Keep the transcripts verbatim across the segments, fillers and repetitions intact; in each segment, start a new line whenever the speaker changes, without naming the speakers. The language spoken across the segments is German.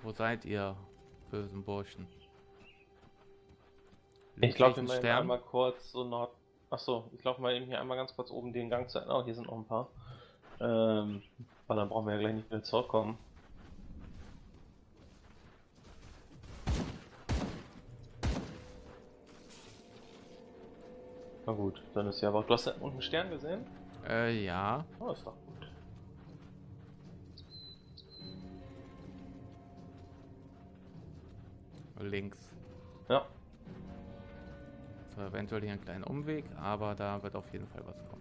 Wo seid ihr, bösen Burschen?
Ich laufe mal
Stern.
einmal kurz so Nord. Achso, ich laufe mal eben hier einmal ganz kurz oben den Gang zu Ende. Oh, hier sind noch ein paar. Ähm, weil dann brauchen wir ja gleich nicht mehr zurückkommen. Na gut, dann ist ja aber. Du hast da unten einen Stern gesehen?
Äh, ja.
Oh, ist doch gut.
Links.
Ja.
So, eventuell hier einen kleinen Umweg, aber da wird auf jeden Fall was kommen.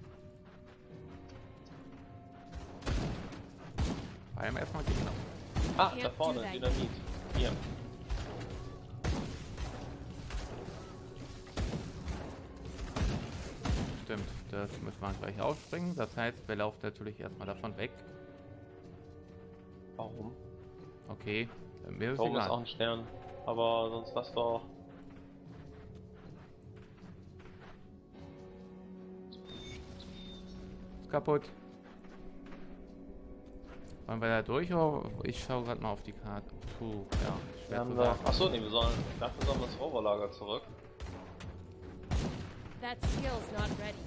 Vor allem erstmal Gegner.
Ah, da vorne, Dynamit. Hier.
Stimmt, das müssen wir gleich ausspringen. Das heißt, wir laufen natürlich erstmal davon weg.
Warum?
Okay, mir ist
Da oben ist
egal.
auch ein Stern. Aber sonst lass doch.
Ist kaputt. Wollen wir da durch? Oder ich schaue gerade mal auf die Karte. Puh, ja,
Wir
schwer
haben
zu
da.
sagen.
Achso, nee, wir sollen. Dafür sollen wir das Roverlager zurück.
That skill's not ready.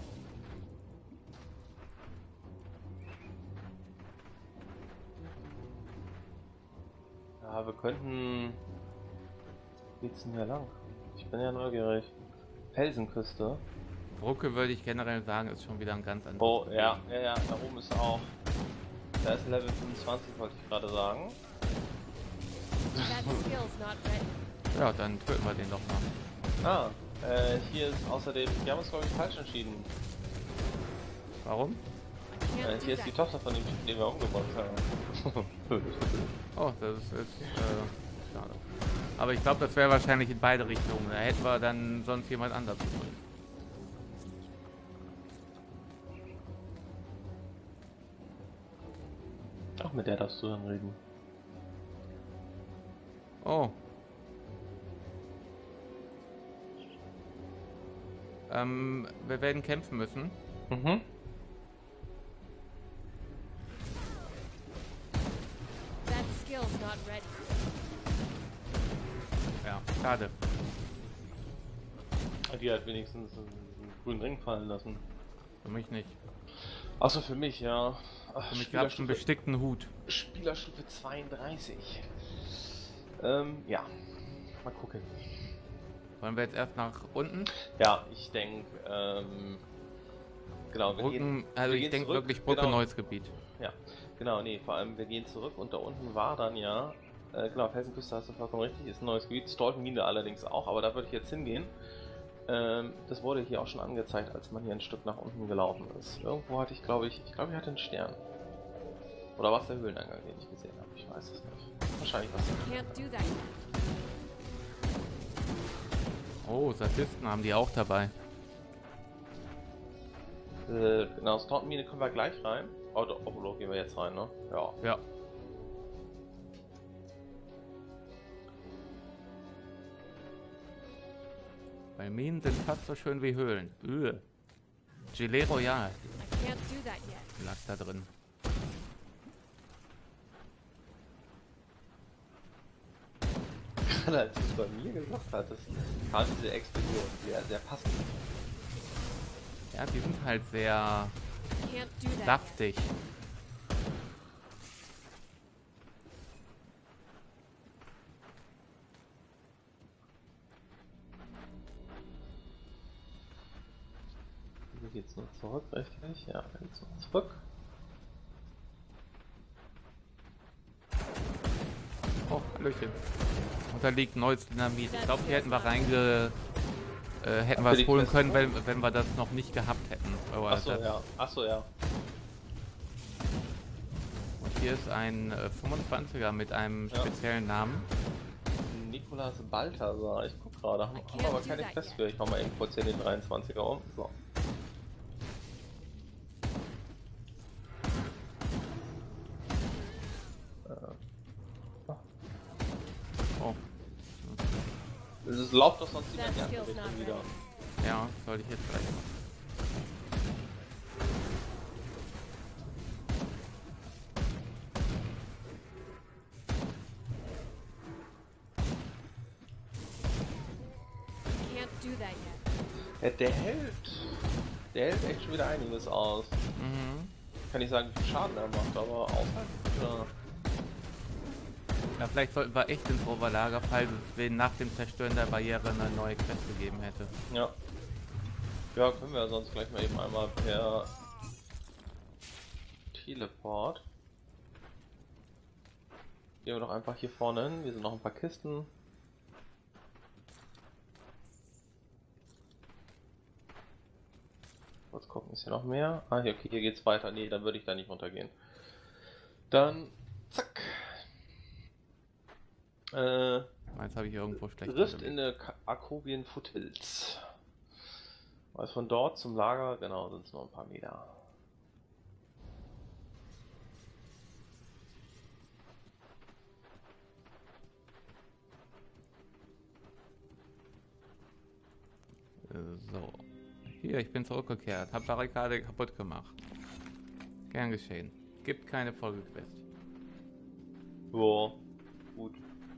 Ja, wir könnten. Wie geht's denn hier lang? Ich bin ja neugierig. Felsenküste.
Brücke würde ich generell sagen, ist schon wieder ein ganz anderes.
Oh, ja, ja, ja, da oben ist auch. Da ist Level fünfundzwanzig, wollte ich gerade sagen.
That skill's not ready.
Ja, dann töten wir den doch mal.
Ah, äh, hier ist außerdem. Wir haben uns, glaube ich, falsch entschieden.
Warum?
I
Äh,
can't
hier
do
ist die
that.
Tochter von dem Typen, den wir umgebracht haben.
Oh, das ist, ist äh, schade. Aber ich glaube, das wäre wahrscheinlich in beide Richtungen. Da hätten wir dann sonst jemand anders gefunden.
Ach, mit der darfst du dann reden.
Oh. Ähm, wir werden kämpfen müssen.
Mhm.
That skill's not ready.
Ja, schade.
Die hat wenigstens einen grünen Ring fallen lassen.
Für mich nicht.
Achso, für mich, ja. Ach,
Für mich gab es einen
Spielerstufe,
bestickten Hut.
Spielerstufe zweiunddreißig. Ähm, ja. Mal gucken.
Wollen wir jetzt erst nach unten?
Ja, ich denke, ähm, genau, wir
Brücken,
gehen,
also
wir
ich
gehen
denke
zurück,
wirklich Brücke,
genau,
neues Gebiet.
Ja, genau, nee, vor allem wir gehen zurück und da unten war dann ja, äh, genau, Felsenküste, hast du vollkommen richtig, ist ein neues Gebiet, Stolpenmine allerdings auch, aber da würde ich jetzt hingehen. Ähm, das wurde hier auch schon angezeigt, als man hier ein Stück nach unten gelaufen ist. Irgendwo hatte ich, glaube ich, ich glaube, ich hatte einen Stern. Oder war es der Höhleneingang, den ich gesehen habe? Ich weiß es nicht. Wahrscheinlich was.
Can't do that.
Oh, Statisten haben die auch dabei.
Äh, genau, Stolpenmine können wir gleich rein. Oh, doch, oh, doch, gehen wir jetzt rein, ne? Ja.
Ja. Weil Minen sind fast so schön wie Höhlen. Öh. Gilet Royal
I can't do that yet.
lag da drin.
Gerade als du es bei mir gesagt hattest, kam diese Explosion sehr, sehr passend.
Ja, die sind halt sehr
Can't do that yet.
saftig.
Hier geht's nur zurück, richtig? Ja, dann geht's nur zurück.
Oh, Hallöchen. Und da liegt neues Dynamit. Ich glaube, die hätten wir reinge... Äh, hätten wir
Für die
es holen
Quest,
können,
ne?
wenn, wenn wir das noch nicht gehabt hätten. Aber
Achso,
das,
ja. Achso, ja.
Und hier ist ein äh, fünfundzwanziger mit einem
Ja.
speziellen Namen.
Nikolas Balthasar, ich guck gerade, haben, haben aber keine Quest für. Ich mach mal eben kurz hier den dreiundzwanziger um. So.
Oh,
Es läuft doch sonst wieder
That
in die andere
skill's not
Richtung wieder.
ready.
ja, sollte ich jetzt gleich machen.
do that yet.
Ja, der hält. Der hält echt schon wieder einiges aus.
Mhm.
Kann nicht sagen, wie viel Schaden er macht, aber aushalten. Ja.
Ja, vielleicht sollten wir echt ins Overlager fallen, wenn nach dem Zerstören der Barriere eine neue Quest gegeben hätte.
Ja. Ja, können wir ja sonst gleich mal eben einmal per Teleport. Gehen wir doch einfach hier vorne hin. Hier sind noch ein paar Kisten. Kurz gucken, ist hier noch mehr? Ah, hier, okay, hier geht's weiter. Nee, dann würde ich da nicht runtergehen. Dann, zack. Äh,
Jetzt habe ich irgendwo schlecht.
Rift in der Akobian Foothills. Also von dort zum Lager, genau, sind es nur ein paar Meter.
So. Hier, ich bin zurückgekehrt. Hab Barrikade kaputt gemacht. Gern geschehen. Gibt keine Folgequest.
Ja, gut.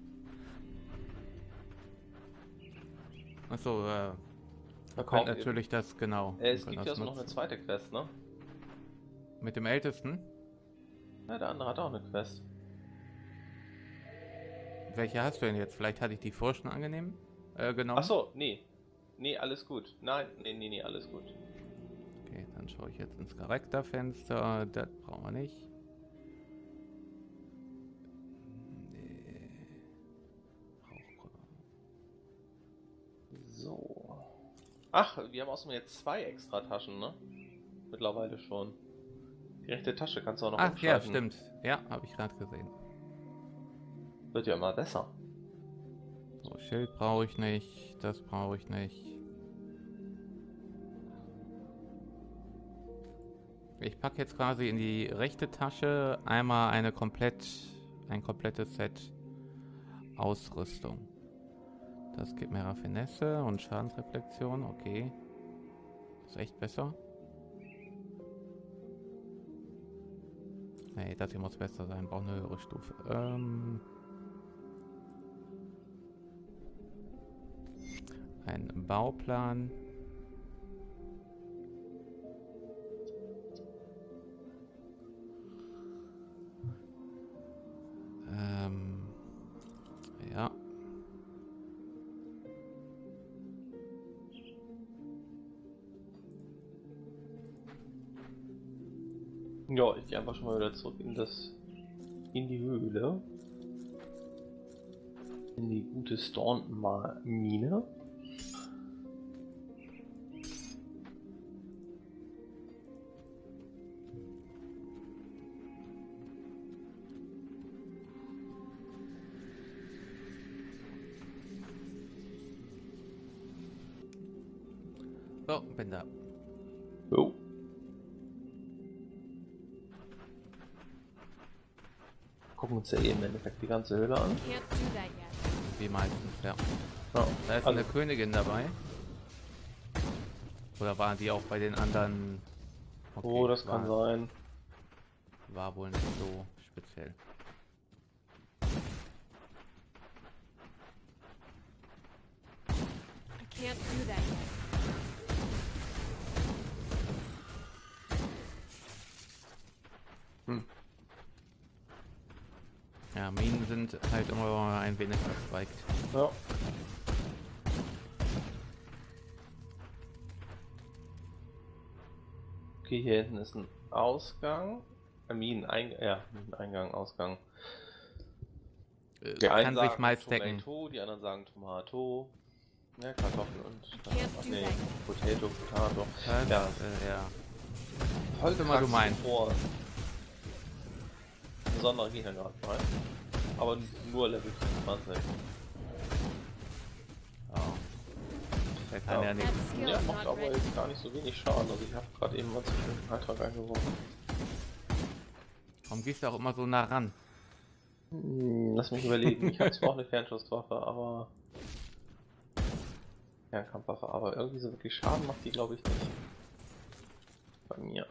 Achso, äh.
Da
kommt natürlich das genau.
Äh, es
wir
gibt
können
ja
das
so noch eine
nutzen.
zweite Quest, ne?
Mit dem Ältesten?
Ja, der andere hat auch eine Quest.
Welche hast du denn jetzt? Vielleicht hatte ich die vorher schon angenehm äh, genommen.
Achso, nee. Nee, alles gut. Nein, nee, nee, nee, alles gut.
Okay, dann schaue ich jetzt ins Charakterfenster. Das brauchen wir nicht. Nee.
So. Ach, wir haben außerdem jetzt zwei extra Taschen, ne? Mittlerweile schon. Die rechte Tasche kannst du auch noch
Ach ja,
umschalten.
stimmt. Ja, habe ich gerade gesehen.
Wird ja immer besser.
So, Schild brauche ich nicht. Das brauche ich nicht. Ich packe jetzt quasi in die rechte Tasche einmal eine komplett, ein komplettes Set Ausrüstung. Das gibt mehr Raffinesse und Schadensreflexion. Okay. Das ist echt besser. Nee, das hier muss besser sein. Braucht eine höhere Stufe. Ähm ein Bauplan. Ähm ja.
Ja, ich gehe einfach schon mal wieder zurück in das. In die Höhle. In die gute Storm-Mine.
So, bin da.
Oh. Gucken uns ja eh im Endeffekt die ganze Höhle an.
Can't do that yet.
Wie meistens, ja.
Ja.
Da ist
Also-
eine Königin dabei. Oder waren die auch bei den anderen? Okay,
Oh, das kann
war,
sein.
war wohl nicht so speziell.
I can't do that yet.
Hm.
Ja, Minen sind halt immer ein wenig verzweigt.
Ja. Okay, hier hinten ist ein Ausgang. Äh, Mineneingang, ja, Mineneingang, Ausgang.
Äh,
Die einen
kann sich
sagen
meist decken.
Tomato, die anderen sagen Tomato. Ja, Kartoffeln und
Can't
ach
do
nee,
that.
Potato, Potato.
Das,
Ja.
äh, ja.
Voll
immer du meinst.
Vor. Besonderer Gegner gerade, rein. Aber nur Level fünfundzwanzig.
Oh. Der kann
Ja.
ja, nicht.
That skill
Ja,
is
macht
not
aber
ready.
jetzt gar nicht so wenig Schaden. Also ich habe gerade eben mal zwischen den Beitrag eingeworfen.
Warum gehst du auch immer so nah ran?
Hm, lass mich überlegen. Ich habe zwar auch eine Fernschusswaffe, aber... Fernkampfwaffe, aber irgendwie so wirklich Schaden macht die, glaube ich, nicht. Bei mir.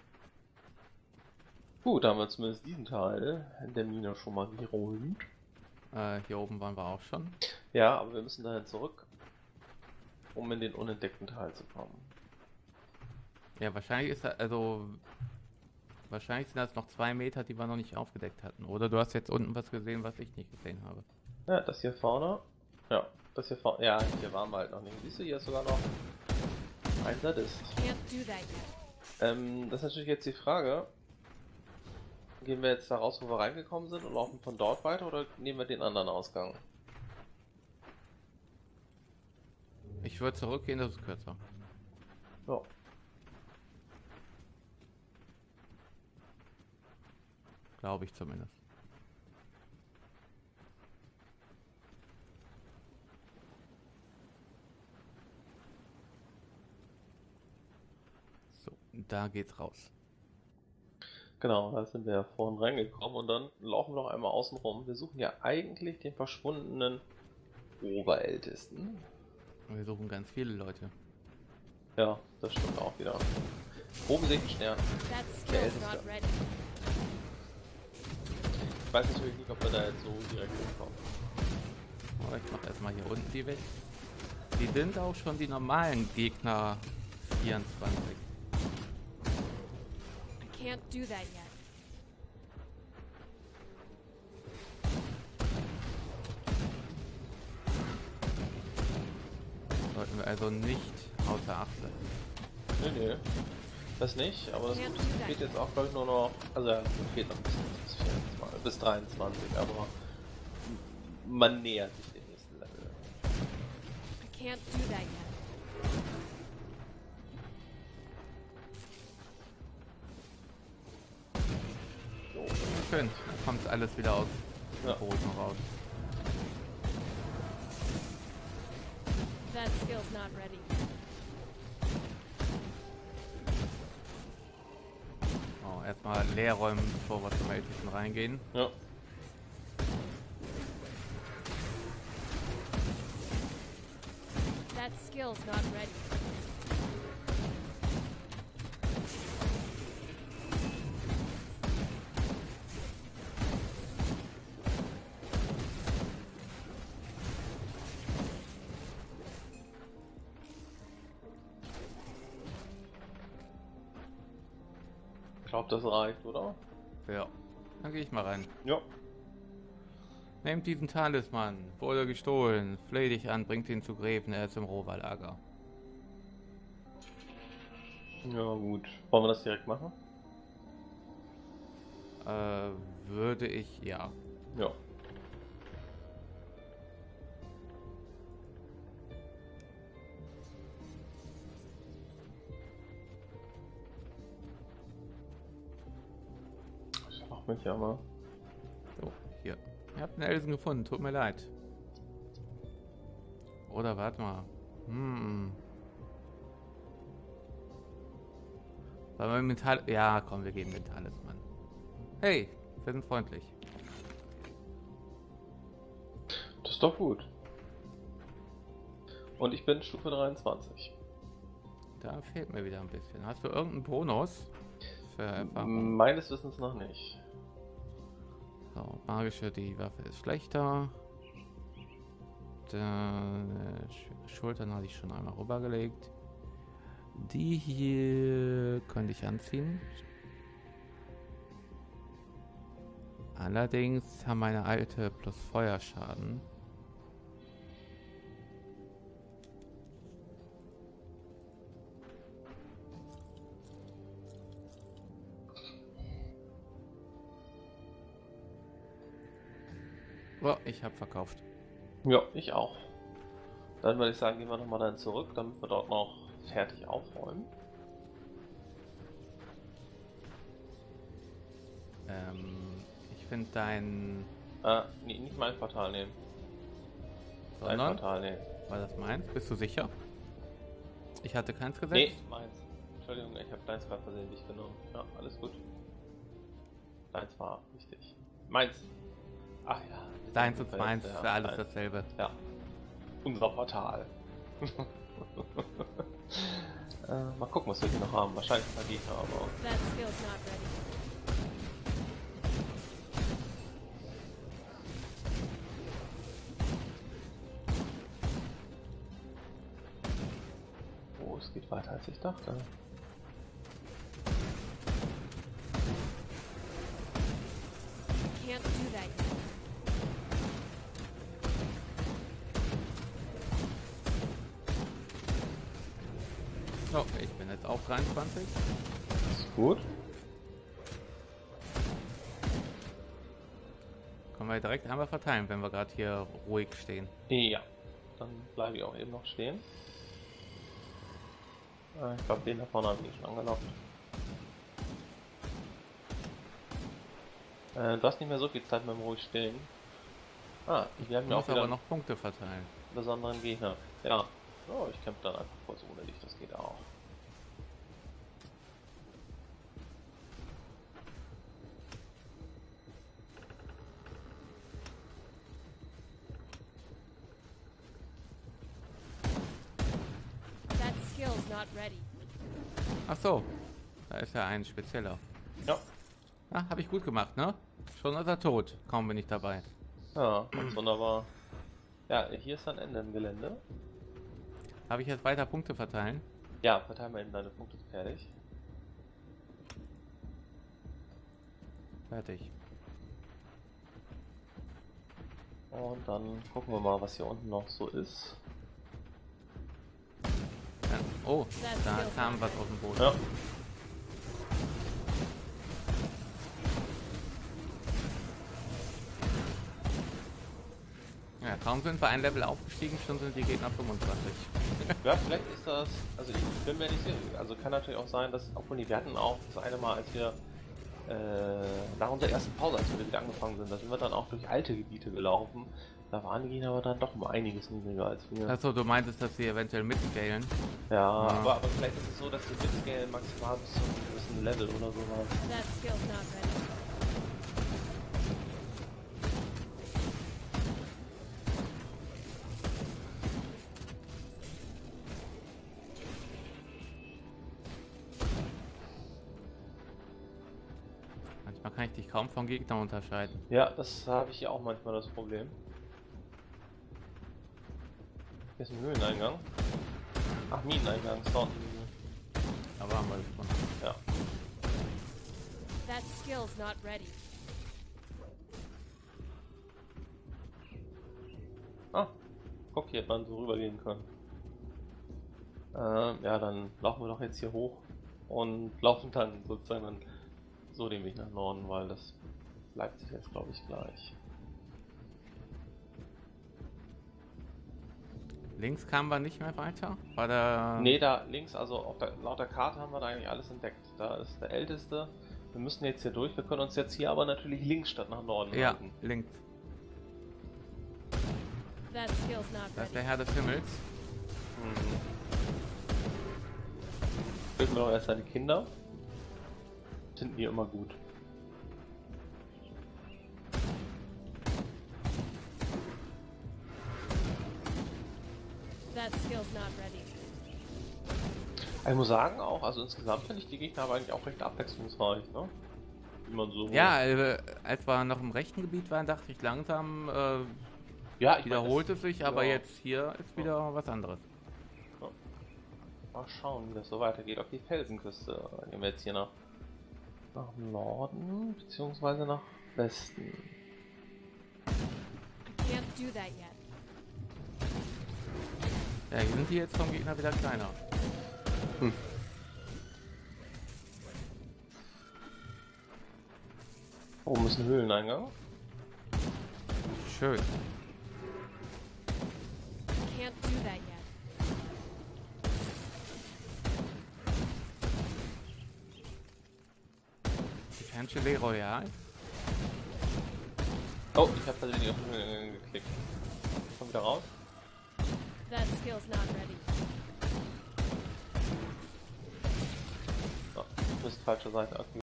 Gut, da haben wir zumindest diesen Teil der Mine schon mal geräumt.
Äh, hier oben waren wir auch schon.
Ja, aber wir müssen dahin zurück, um in den unentdeckten Teil zu kommen.
Ja, wahrscheinlich ist er, also wahrscheinlich sind das noch zwei Meter, die wir noch nicht aufgedeckt hatten. Oder du hast jetzt unten was gesehen, was ich nicht gesehen habe.
Ja, das hier vorne. Ja, das hier vorne. Ja, hier waren wir halt noch nicht. Siehst du, hier ist sogar noch ein Sadist.
Can't do that yet.
Ähm, das ist natürlich jetzt die Frage. Gehen wir jetzt da raus, wo wir reingekommen sind und laufen von dort weiter oder nehmen wir den anderen Ausgang?
Ich würde zurückgehen, das ist kürzer.
Ja.
Glaube ich zumindest. So, da geht's raus.
Genau, da sind wir ja vorhin reingekommen und dann laufen wir noch einmal außen rum. Wir suchen ja eigentlich den verschwundenen Oberältesten.
Wir suchen ganz viele Leute.
Ja, das stimmt auch wieder. Oben sehe ich einen Stern.
That
Der
skill's
Älteste.
not ready.
Ich weiß natürlich nicht, ob wir da jetzt so direkt hinkommen.
Aber ich mache erstmal hier unten die weg. Die sind auch schon die normalen Gegner vierundzwanzig.
I can't do that yet.
Sollten wir also nicht außer Acht lassen. Nee, nee. Das nicht, aber das Gute fehlt jetzt auch, glaube ich, nur noch. Also, ja, fehlt noch ein bisschen bis vierundzwanzig, bis dreiundzwanzig, aber man nähert sich dem nächsten Level.
I can't do that yet.
Schön, dann kommt alles wieder aus
Ja.
dem Boden raus.
That skill's not ready.
Oh, erstmal leer räumen, bevor wir zum Ältesten reingehen.
Ja.
That skill's not ready.
Ich glaube, das reicht, oder?
Ja, dann gehe ich mal rein.
Ja.
Nehmt diesen Talisman, wurde gestohlen, fleh dich an, bringt ihn zu Greven, er ist im Rohwal-Lager.
Ja, gut. Wollen wir das direkt machen?
Äh, würde ich, ja.
Ja. Ich mach mich ja mal.
So, hier. Ihr habt einen Elsen gefunden, tut mir leid. Oder warte mal. Hm. Wollen wir mit Tal ja, komm, wir geben den Talisman. Hey, wir sind freundlich.
Das ist doch gut. Und ich bin Stufe dreiundzwanzig.
Da fehlt mir wieder ein bisschen. Hast du irgendeinen Bonus für Erfahrung?
Meines Wissens noch nicht.
So, magische, die Waffe ist schlechter. Der Sch Schultern hatte ich schon einmal rübergelegt. Die hier könnte ich anziehen. Allerdings haben meine alte plus Feuerschaden. Oh, ich habe verkauft.
Ja, ich auch. Dann würde ich sagen, gehen wir nochmal dann zurück, damit wir dort noch fertig aufräumen.
Ähm, ich finde dein...
Äh, nee, nicht mein Portal nehmen. Dein
Sondern?
Portal nehmen.
War das meins? Bist du sicher? Ich hatte keins gesetzt?
Nee, meins. Entschuldigung, ich habe deins gerade versehentlich genommen. Ja, alles gut. Deins war richtig. Meins. Ach ja.
Deins und meins ist
ja,
ja alles
deins.
dasselbe.
Ja. Unser Portal. äh, mal gucken, was wir hier noch haben. Wahrscheinlich ein paar Gegner, aber...
That skill's not ready.
geht weiter als ich dachte.
I can't do that yet.
So, ich bin jetzt auch dreiundzwanzig.
Ist gut.
Können wir direkt einmal verteilen, wenn wir gerade hier ruhig stehen.
Ja, dann bleibe ich auch eben noch stehen. Äh, Ich glaube, den da vorne habe ich schon angelockt. Äh, du hast nicht mehr so viel Zeit mit dem ruhig stehen. Ah, wir haben
Ich
ja auch
muss
wieder
aber noch Punkte verteilen.
einen besonderen Gegner. Ja. Oh, ich kämpfe dann einfach kurz ohne dich, das geht auch.
That skill's not ready.
Ach so, da ist ja ein spezieller.
Ja.
Ah, habe ich gut gemacht, ne? Schon ist er tot. Kaum bin ich dabei.
Ja, ganz wunderbar. Ja, hier ist dann Ende im Gelände.
Habe ich jetzt weiter Punkte verteilen?
Ja, verteil mal eben deine Punkte fertig.
Fertig.
Und dann gucken wir mal, was hier unten noch so ist.
Dann, oh, da kam was aus dem Boden.
Ja.
Ja, kaum sind wir ein Level aufgestiegen, schon sind die Gegner fünfundzwanzig.
Ja, vielleicht ist das, also ich bin mir nicht sicher, also kann natürlich auch sein, dass, obwohl die, wir hatten auch das eine Mal, als wir äh, nach unserer ersten Pause, als wir wieder angefangen sind, da sind wir dann auch durch alte Gebiete gelaufen, da waren die Gegner aber dann doch um einiges niedriger als wir.
Achso, du meintest, dass sie eventuell mitscalen.
Ja,
Ja.
Aber, aber vielleicht ist es so, dass die Mitscale maximal bis zu einem gewissen Level oder so waren.
That skill's not ready.
Manchmal kann ich dich kaum von Gegnern unterscheiden.
Ja, das habe ich ja auch manchmal das Problem. Hier ist ein Höhleneingang. Ach, Mineneingang, ist da unten.
Da waren wir schon.
Ja.
That skill's not ready.
Ah, guck, hier hätte man so rübergehen können. Ähm, ja, dann laufen wir doch jetzt hier hoch und laufen dann sozusagen dann so den Weg nach Norden, weil das bleibt sich jetzt, glaube ich, gleich.
Links kamen wir nicht mehr weiter? War da...
Nee, da links, also auf der, laut der Karte haben wir da eigentlich alles entdeckt. Da ist der älteste. Wir müssen jetzt hier durch. Wir können uns jetzt hier aber natürlich links statt nach Norden
Ja,
halten.
links.
That skill's not
Das ist der
ready.
Herr des Himmels.
Mhm. Töten wir doch erst seine Kinder. Finden die immer gut.
That skill's not ready.
Ich muss sagen auch, also insgesamt finde ich die Gegner aber eigentlich auch recht abwechslungsreich, ne? Wie man so...
Ja, äh, als wir noch im rechten Gebiet waren, dachte ich langsam, äh,
ja ich
wiederholt
mein,
es sich, aber
ja.
jetzt hier ist wieder was anderes.
Mal schauen, wie das so weitergeht. Auf die Felsenküste gehen wir jetzt hier nach, nach Norden, beziehungsweise nach Westen.
I can't do that yet.
Ja, hier sind die jetzt vom Gegner wieder kleiner.
Hm. Oben ist ein Höhleneingang.
Schön.
I can't do that yet.
Kein Gelee Royal.
Oh, ich habe tatsächlich auf den Höhleneingang geklickt. Komm wieder raus.
That skill's not ready.
So, du bist falsche Seite aktiviert.